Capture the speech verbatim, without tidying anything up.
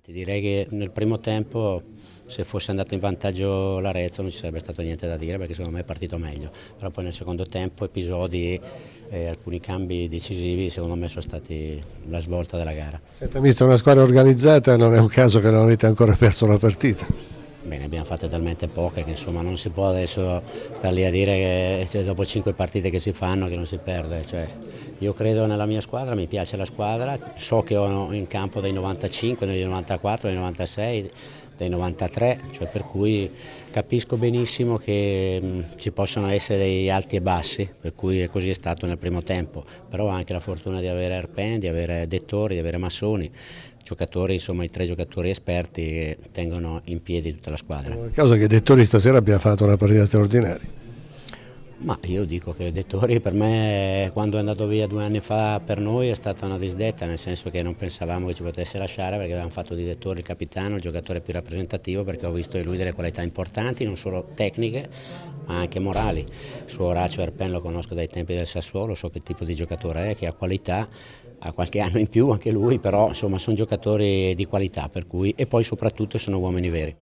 Ti direi che nel primo tempo, se fosse andato in vantaggio l'Arezzo, non ci sarebbe stato niente da dire perché secondo me è partito meglio, però poi nel secondo tempo episodi e alcuni cambi decisivi secondo me sono stati la svolta della gara. Senta, mister, una squadra organizzata, non è un caso che non avete ancora perso una partita. Bene, abbiamo fatte talmente poche che insomma non si può adesso stare lì a dire che cioè, dopo cinque partite che si fanno che non si perde. Cioè, io credo nella mia squadra, mi piace la squadra, so che ho in campo dei novantacinque, dei novantaquattro, dei novantasei, dei novantatré, cioè per cui capisco benissimo che mh, ci possono essere dei alti e bassi, per cui così è stato nel primo tempo, però ho anche la fortuna di avere Erpen, di avere Dettori, di avere Massoni, giocatori, insomma i tre giocatori esperti che tengono in piedi tutta la squadra. A causa che Dettori stasera abbia fatto una partita straordinaria. Ma io dico che Dettori per me quando è andato via due anni fa per noi è stata una disdetta, nel senso che non pensavamo che ci potesse lasciare perché avevamo fatto di Dettori il capitano, il giocatore più rappresentativo, perché ho visto in lui delle qualità importanti, non solo tecniche ma anche morali. Il suo Orazio Erpen lo conosco dai tempi del Sassuolo, so che tipo di giocatore è, che ha qualità, ha qualche anno in più anche lui, però insomma sono giocatori di qualità per cui, e poi soprattutto sono uomini veri.